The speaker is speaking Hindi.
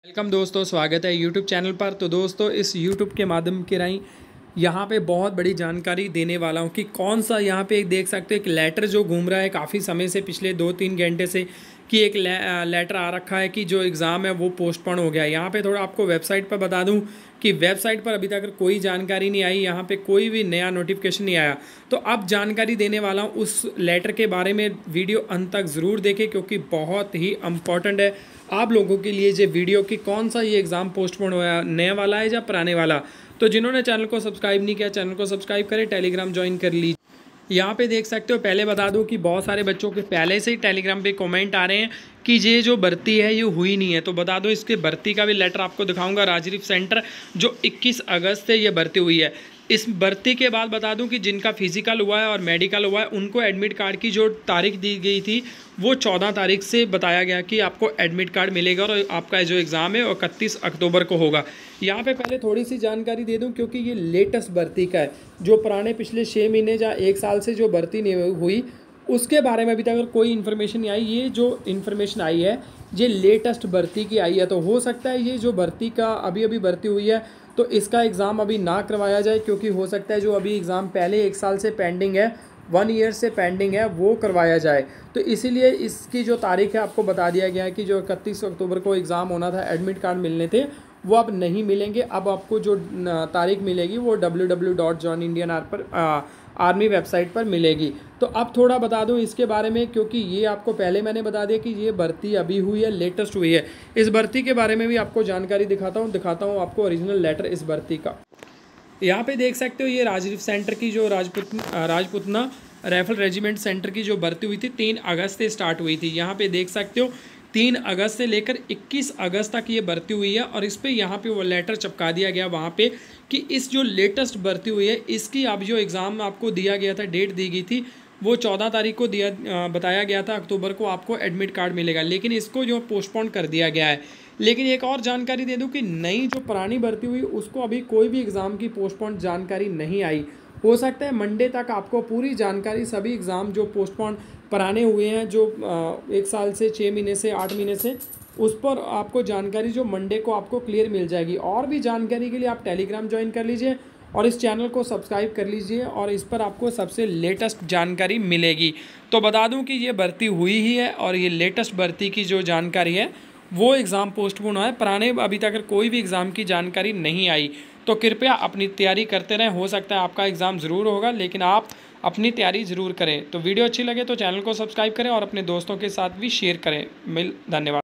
वेलकम दोस्तों, स्वागत है यूट्यूब चैनल पर। तो दोस्तों, इस यूट्यूब के माध्यम के राही यहाँ पे बहुत बड़ी जानकारी देने वाला हूँ कि कौन सा यहाँ पे एक देख सकते हो एक लेटर जो घूम रहा है काफ़ी समय से, पिछले 2-3 घंटे से, कि एक लेटर आ रखा है कि जो एग्ज़ाम है वो पोस्टपोन हो गया है। यहाँ पे थोड़ा आपको वेबसाइट पर बता दूँ कि वेबसाइट पर अभी तक कोई जानकारी नहीं आई, यहाँ पे कोई भी नया नोटिफिकेशन नहीं आया। तो अब जानकारी देने वाला हूँ उस लेटर के बारे में। वीडियो अंत तक ज़रूर देखें क्योंकि बहुत ही इम्पॉर्टेंट है आप लोगों के लिए ये वीडियो कि कौन सा ये एग्ज़ाम पोस्टपोन हुआ, नया वाला है या पुराने वाला। तो जिन्होंने चैनल को सब्सक्राइब नहीं किया, चैनल को सब्सक्राइब करें, टेलीग्राम ज्वाइन कर लीजिए। यहाँ पे देख सकते हो, पहले बता दूं कि बहुत सारे बच्चों के पहले से ही टेलीग्राम पे कमेंट आ रहे हैं कि ये जो भर्ती है ये हुई नहीं है। तो बता दो, इसके भर्ती का भी लेटर आपको दिखाऊंगा। राजरीफ सेंटर जो 21 अगस्त से ये भर्ती हुई है। इस भर्ती के बाद बता दूं कि जिनका फिजिकल हुआ है और मेडिकल हुआ है उनको एडमिट कार्ड की जो तारीख दी गई थी वो 14 तारीख से बताया गया कि आपको एडमिट कार्ड मिलेगा और आपका जो एग्ज़ाम है वो 31 अक्टूबर को होगा। यहाँ पे पहले थोड़ी सी जानकारी दे दूं क्योंकि ये लेटेस्ट भर्ती का है। जो पुराने पिछले 6 महीने या 1 साल से जो भर्ती नहीं हुई उसके बारे में अभी तक अगर कोई इन्फॉर्मेशन नहीं आई। ये जो इन्फॉर्मेशन आई है ये लेटेस्ट भर्ती की आई है। तो हो सकता है ये जो भर्ती का अभी भर्ती हुई है तो इसका एग्ज़ाम अभी ना करवाया जाए, क्योंकि हो सकता है जो अभी एग्ज़ाम पहले 1 साल से पेंडिंग है, 1 ईयर से पेंडिंग है, वो करवाया जाए। तो इसीलिए इसकी जो तारीख है आपको बता दिया गया है कि जो 31 अक्टूबर को एग्ज़ाम होना था, एडमिट कार्ड मिलने थे, वो अब नहीं मिलेंगे। अब आपको जो तारीख मिलेगी वो www.joinindian आर्मी वेबसाइट पर मिलेगी। तो अब थोड़ा बता दूं इसके बारे में, क्योंकि ये आपको पहले मैंने बता दिया कि ये भर्ती अभी हुई है, लेटेस्ट हुई है। इस भर्ती के बारे में भी आपको जानकारी दिखाता हूँ आपको ओरिजिनल लेटर इस भर्ती का। यहाँ पे देख सकते हो ये राजरीफ सेंटर की जो राजपुतना राइफल रेजिमेंट सेंटर की जो भर्ती हुई थी 3 अगस्त से स्टार्ट हुई थी। यहाँ पे देख सकते हो 3 अगस्त से लेकर 21 अगस्त तक ये भर्ती हुई है और इस पे यहाँ पे वो लेटर चिपका दिया गया वहाँ पे कि इस जो लेटेस्ट भर्ती हुई है इसकी अब जो एग्ज़ाम आपको दिया गया था, डेट दी गई थी, वो 14 तारीख को बताया गया था अक्टूबर को आपको एडमिट कार्ड मिलेगा, लेकिन इसको जो पोस्टपोन कर दिया गया है। लेकिन एक और जानकारी दे दूं कि नई जो पुरानी भर्ती हुई उसको अभी कोई भी एग्ज़ाम की पोस्टपोन जानकारी नहीं आई। हो सकता है मंडे तक आपको पूरी जानकारी, सभी एग्ज़ाम जो पोस्टपोन पुराने हुए हैं, जो 1 साल से, 6 महीने से, 8 महीने से, उस पर आपको जानकारी जो मंडे को आपको क्लियर मिल जाएगी। और भी जानकारी के लिए आप टेलीग्राम ज्वाइन कर लीजिए और इस चैनल को सब्सक्राइब कर लीजिए और इस पर आपको सबसे लेटेस्ट जानकारी मिलेगी। तो बता दूं कि ये भर्ती हुई ही है और ये लेटेस्ट भर्ती की जो जानकारी है वो एग्ज़ाम पोस्टपोन हुआ है। पुराने अभी तक कोई भी एग्ज़ाम की जानकारी नहीं आई। तो कृपया अपनी तैयारी करते रहें। हो सकता है आपका एग्ज़ाम ज़रूर होगा, लेकिन आप अपनी तैयारी ज़रूर करें। तो वीडियो अच्छी लगे तो चैनल को सब्सक्राइब करें और अपने दोस्तों के साथ भी शेयर करें। धन्यवाद।